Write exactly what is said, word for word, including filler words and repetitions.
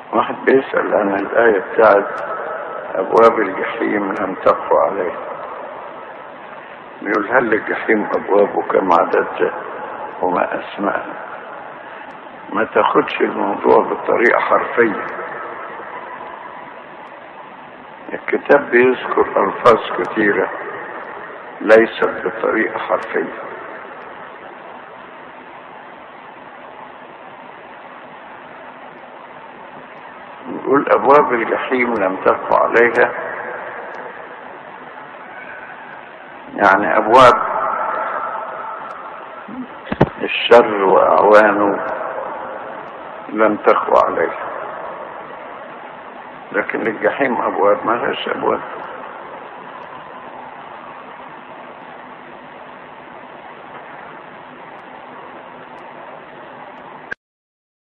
واحد بيسأل عن الآية بتاعت أبواب الجحيم لم تقوى عليه. بيقول هل الجحيم أبواب وكم عددها وما أسمائها؟ ما تاخدش الموضوع بطريقة حرفية. الكتاب بيذكر ألفاظ كثيرة ليست بطريقة حرفية. يقول أبواب الجحيم لم تقوى عليها، يعني أبواب الشر وأعوانه لم تقوى عليها، لكن الجحيم أبواب ما لهاش أبواب.